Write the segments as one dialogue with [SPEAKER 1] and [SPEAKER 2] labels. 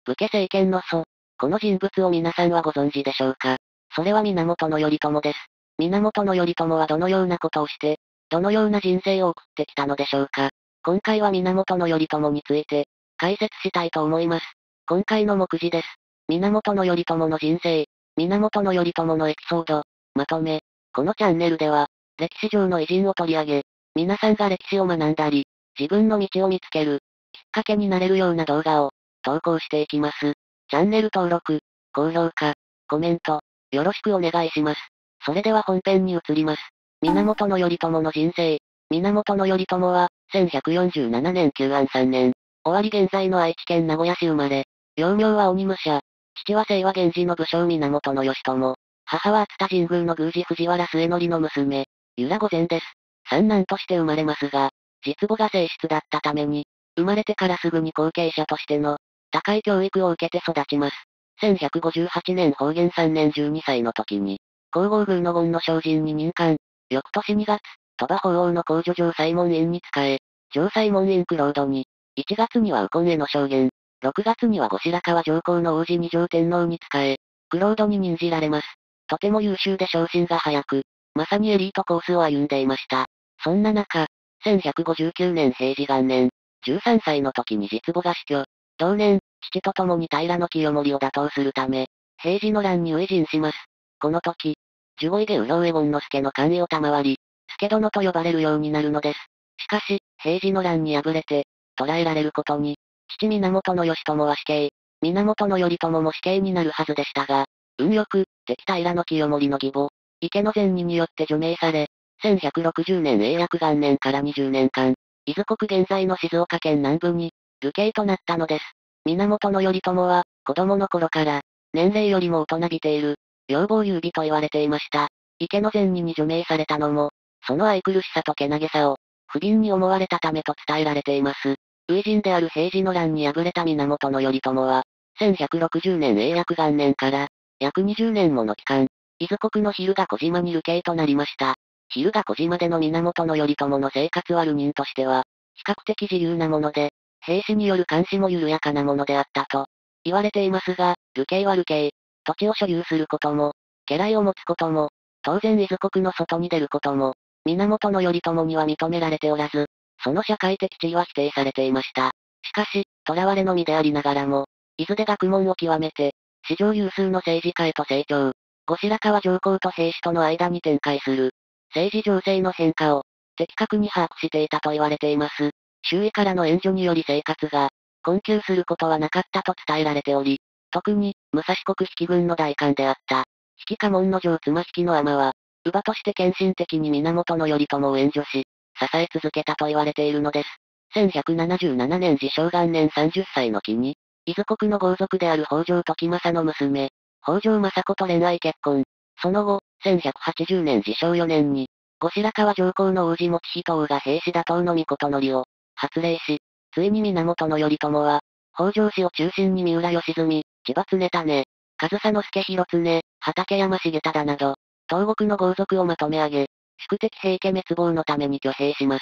[SPEAKER 1] 武家政権の祖。この人物を皆さんはご存知でしょうか。それは源頼朝です。源頼朝はどのようなことをして、どのような人生を送ってきたのでしょうか。今回は源頼朝について、解説したいと思います。今回の目次です。源頼朝の人生、源頼朝のエピソード、まとめ。このチャンネルでは、歴史上の偉人を取り上げ、皆さんが歴史を学んだり、自分の道を見つける、きっかけになれるような動画を、投稿していきます。チャンネル登録、高評価、コメント、よろしくお願いします。それでは本編に移ります。源頼朝の人生。源頼朝は、1147年旧安3年、尾張現在の愛知県名古屋市生まれ、幼名は鬼武者。父は清和源氏の武将源義朝。母は熱田神宮の宮司藤原末則の娘、由良御前です。三男として生まれますが、実母が正室だったために、生まれてからすぐに後継者としての、高い教育を受けて育ちます。1158年宝元3年12歳の時に、皇后宮の権の精進に任官。翌年2月、鳥羽法皇の皇女上西門院に仕え、上西門院クロードに、1月には右近への証言、6月には後白河上皇の王子二条天皇に仕え、クロードに任じられます。とても優秀で昇進が早く、まさにエリートコースを歩んでいました。そんな中、1159年平治元年、13歳の時に実母が死去。同年、父と共に平清盛を打倒するため、平治の乱に初陣します。この時、守護伊家右兵衛権之助の官位を賜り、助殿と呼ばれるようになるのです。しかし、平治の乱に敗れて、捕らえられることに、父源義朝は死刑、源頼朝も死刑になるはずでしたが、運よく、敵平清盛の義母、池の善人によって除名され、1160年永暦元年から20年間、伊豆国現在の静岡県南部に、流刑となったのです。源頼朝は、子供の頃から、年齢よりも大人びている、要望優美と言われていました。池の善人に除名されたのも、その愛くるしさとけなげさを、不憫に思われたためと伝えられています。初陣である平治の乱に敗れた源頼朝は、1160年永暦元年から、約20年もの期間、伊豆国の蛭ヶ小島に流刑となりました。蛭ヶ小島での源頼朝の生活は流人としては、比較的自由なもので、兵士による監視も緩やかなものであったと、言われていますが、流刑は流刑。土地を所有することも、家来を持つことも、当然伊豆国の外に出ることも、源頼朝には認められておらず、その社会的地位は否定されていました。しかし、囚われの身でありながらも、伊豆で学問を極めて、史上有数の政治家へと成長。後白河上皇と兵士との間に展開する、政治情勢の変化を、的確に把握していたと言われています。周囲からの援助により生活が、困窮することはなかったと伝えられており、特に、武蔵国引軍の大官であった、比企家門の城妻比企の尼は、乳母として献身的に源頼朝を援助し、支え続けたと言われているのです。1177年治承元年30歳の期に、伊豆国の豪族である北条時政の娘、北条政子と恋愛結婚。その後、1180年治承4年に、後白河上皇の王子持仁王が平氏打倒の御事則を発令し、ついに源頼朝は、北条氏を中心に三浦義澄、千葉常胤、上総介広常、畠山重忠など、東国の豪族をまとめ上げ、宿敵平家滅亡のために挙兵します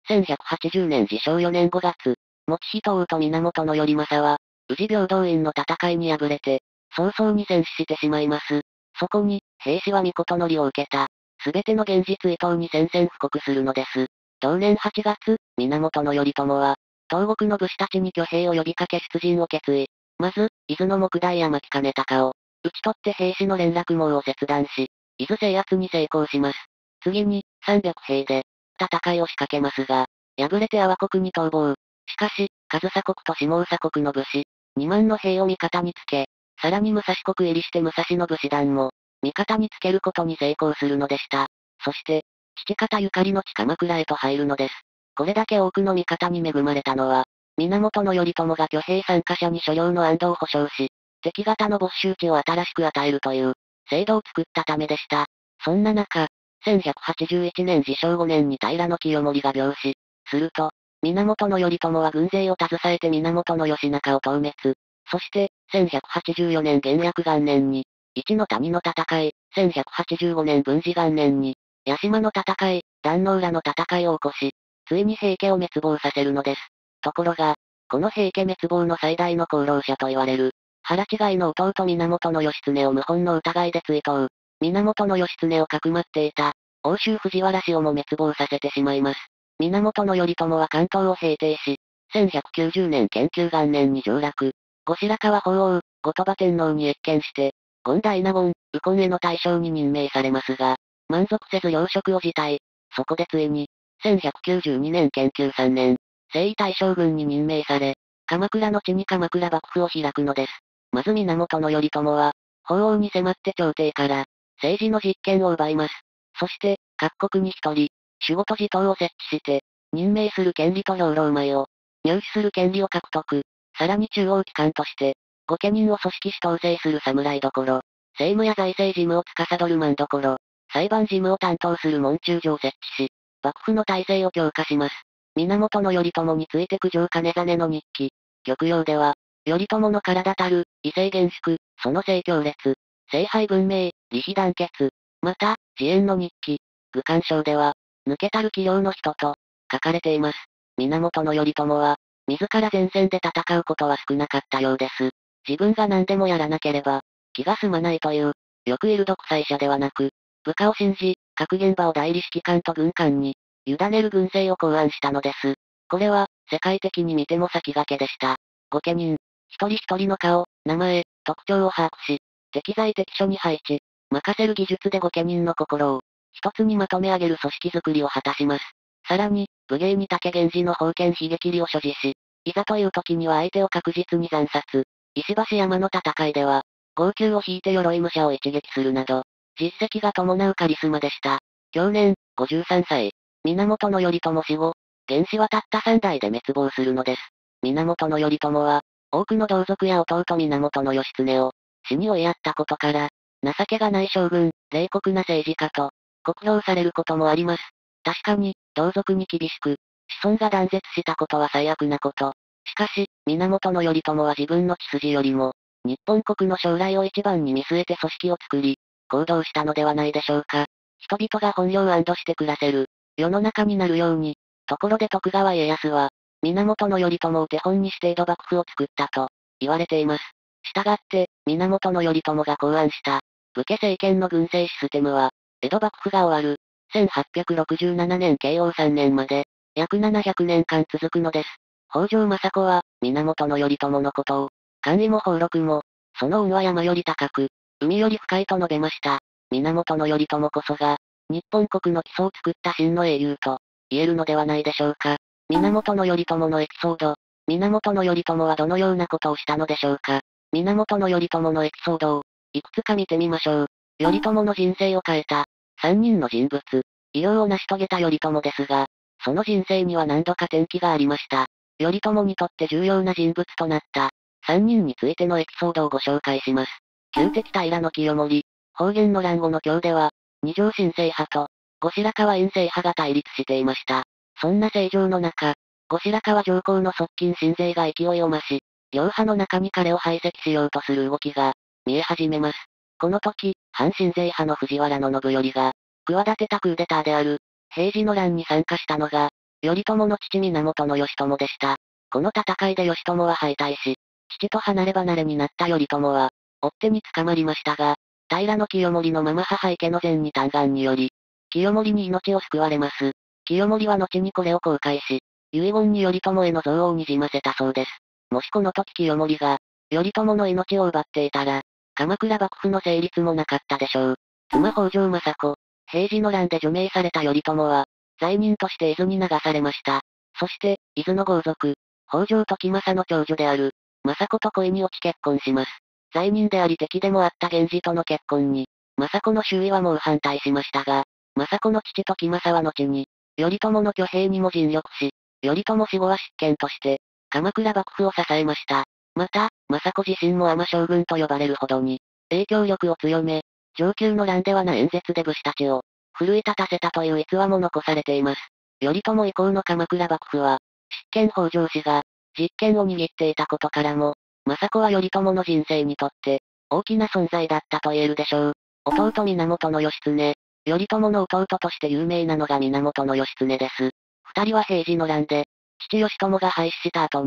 [SPEAKER 1] 。1180年治承4年5月、持仁王と源頼政は、宇治平等院の戦いに敗れて、早々に戦死してしまいます。そこに、平氏は御事則を受けた、すべての現実伊藤に宣戦布告するのです。同年8月、源頼朝は、東国の武士たちに挙兵を呼びかけ出陣を決意。まず、伊豆の木大山木兼高を、討ち取って兵士の連絡網を切断し、伊豆制圧に成功します。次に、300兵で、戦いを仕掛けますが、敗れて阿波国に逃亡。しかし、上総国と下総国の武士、2万の兵を味方につけ、さらに武蔵国入りして武蔵の武士団も、味方につけることに成功するのでした。そして、父方ゆかりの地鎌倉へと入るのです。これだけ多くの味方に恵まれたのは、源頼朝が挙兵参加者に所領の安堵を保証し、敵方の没収地を新しく与えるという、制度を作ったためでした。そんな中、1181年治承5年に平清盛が病死。すると、源頼朝は軍勢を携えて源義仲を討滅。そして、1184年元暦元年に、一の谷の戦い、1185年文治元年に、屋島の戦い、壇ノ浦の戦いを起こし、ついに平家を滅亡させるのです。ところが、 この平家滅亡の最大の功労者と言われる、腹違いの弟源義経を謀反の疑いで追悼。源義経をかくまっていた、奥州藤原氏をも滅亡させてしまいます。源頼朝は関東を平定し、1190年建久元年に上洛。後白河法皇、後鳥羽天皇に謁見して、権大納言、右近への大将に任命されますが、満足せず要職を辞退。そこでついに、1192年建久3年、征夷大将軍に任命され、鎌倉の地に鎌倉幕府を開くのです。まず源頼朝は、法皇に迫って朝廷から、政治の実権を奪います。そして、各国に一人、守護と地頭を設置して、任命する権利と兵糧米を、入手する権利を獲得。さらに中央機関として、御家人を組織し統制する侍所、政務や財政事務を司るmand所、裁判事務を担当する門中所を設置し、幕府の体制を強化します。源頼朝について九条兼実の日記。玉葉では、頼朝の体たる、威勢厳粛、その盛強烈、聖杯文明、利非団結。また、自演の日記。愚官章では、抜けたる器量の人と、書かれています。源頼朝は、自ら前線で戦うことは少なかったようです。自分が何でもやらなければ、気が済まないという、よくいる独裁者ではなく、部下を信じ、各現場を代理指揮官と軍官に、委ねる軍政を考案したのです。これは、世界的に見ても先駆けでした。御家人、一人一人の顔、名前、特徴を把握し、適材適所に配置、任せる技術で御家人の心を、一つにまとめ上げる組織づくりを果たします。さらに、武芸に竹源氏の封建悲劇理を所持し、いざという時には相手を確実に惨殺。石橋山の戦いでは、号泣を引いて鎧武者を一撃するなど、実績が伴うカリスマでした。去年、53歳。源頼朝死後、源氏はたった3代で滅亡するのです。源頼朝は、多くの同族や弟源義経を、死に追いやったことから、情けがない将軍、冷酷な政治家と、酷評されることもあります。確かに、同族に厳しく、子孫が断絶したことは最悪なこと。しかし、源頼朝は自分の血筋よりも、日本国の将来を一番に見据えて組織を作り、行動したのではないでしょうか。人々が本領を安堵して暮らせる、世の中になるように、ところで徳川家康は、源頼朝を手本にして江戸幕府を作ったと、言われています。したがって、源頼朝が考案した、武家政権の軍政システムは、江戸幕府が終わる、1867年慶応3年まで、約700年間続くのです。北条政子は、源頼朝のことを、官位も俸禄も、その恩は山より高く、海より深いと述べました。源頼朝こそが、日本国の基礎を作った真の英雄と、言えるのではないでしょうか。源頼朝のエピソード。源頼朝はどのようなことをしたのでしょうか。源頼朝のエピソードを、いくつか見てみましょう。頼朝の人生を変えた、3人の人物。偉業を成し遂げた頼朝ですが、その人生には何度か転機がありました。頼朝にとって重要な人物となった、3人についてのエピソードをご紹介します。旧敵平清盛。方言の乱後の京では、二条新政派と、後白河院政派が対立していました。そんな政情の中、後白河上皇の側近新勢が勢いを増し、両派の中に彼を排斥しようとする動きが、見え始めます。この時、反新勢派の藤原信頼が、企てたクーデターである、平治の乱に参加したのが、頼朝の父源義朝でした。この戦いで義朝は敗退し、父と離れ離れになった頼朝は、追っ手に捕まりましたが、平清盛のまま母池の前に嘆願により、清盛に命を救われます。清盛は後にこれを後悔し、遺言に頼朝への憎悪をにじませたそうです。もしこの時清盛が、頼朝の命を奪っていたら、鎌倉幕府の成立もなかったでしょう。妻北条政子。平治の乱で除名された頼朝は、罪人として伊豆に流されました。そして、伊豆の豪族、北条時政の長女である、政子と恋に落ち結婚します。罪人であり敵でもあった源氏との結婚に、政子の周囲はもう反対しましたが、政子の父時政は後に、頼朝の挙兵にも尽力し、頼朝死後は執権として、鎌倉幕府を支えました。また、政子自身も尼将軍と呼ばれるほどに、影響力を強め、承久の乱ではな演説で武士たちを、奮い立たせたという逸話も残されています。頼朝以降の鎌倉幕府は、執権北条氏が、実権を握っていたことからも、政子は頼朝の人生にとって、大きな存在だったと言えるでしょう。弟源義経。頼朝の弟として有名なのが源義経です。二人は平治の乱で、父義朝が廃止した後に、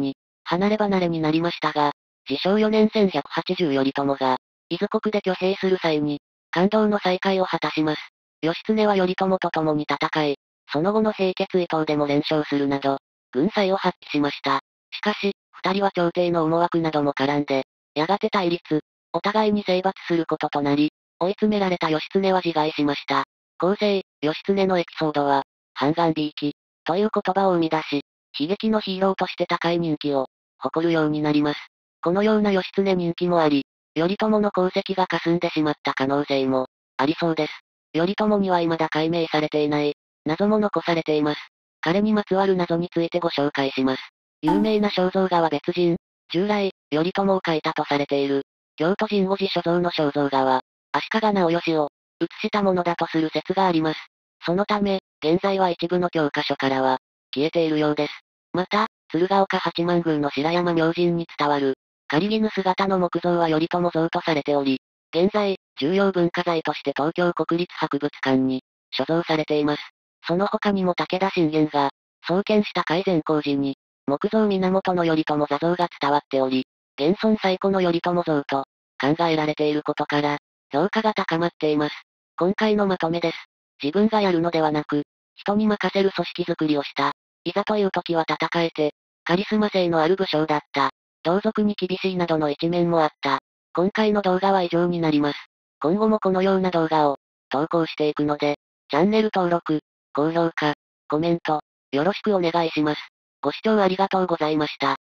[SPEAKER 1] 離れ離れになりましたが、治承4年1180頼朝が、伊豆国で挙兵する際に、感動の再会を果たします。義経は頼朝と共に戦い、その後の平家追討でも連勝するなど、軍才を発揮しました。しかし、二人は朝廷の思惑なども絡んで、やがて対立、お互いに征伐することとなり、追い詰められた義経は自害しました。後世、義経のエピソードは、半眼びいき、という言葉を生み出し、悲劇のヒーローとして高い人気を、誇るようになります。このような義経人気もあり、頼朝の功績が霞んでしまった可能性も、ありそうです。頼朝には未だ解明されていない、謎も残されています。彼にまつわる謎についてご紹介します。有名な肖像画は別人、従来、頼朝を描いたとされている、京都神護寺所蔵の肖像画は、足利直義を、写したものだとする説があります。そのため、現在は一部の教科書からは、消えているようです。また、鶴岡八幡宮の白山明神に伝わる、狩衣姿の木像は頼朝像とされており、現在、重要文化財として東京国立博物館に、所蔵されています。その他にも武田信玄が、創建した改善工事に、木造源頼朝座像が伝わっており、現存最古の頼朝像と、考えられていることから、評価が高まっています。今回のまとめです。自分がやるのではなく、人に任せる組織づくりをした。いざという時は戦えて、カリスマ性のある武将だった。同族に厳しいなどの一面もあった。今回の動画は以上になります。今後もこのような動画を、投稿していくので、チャンネル登録、高評価、コメント、よろしくお願いします。ご視聴ありがとうございました。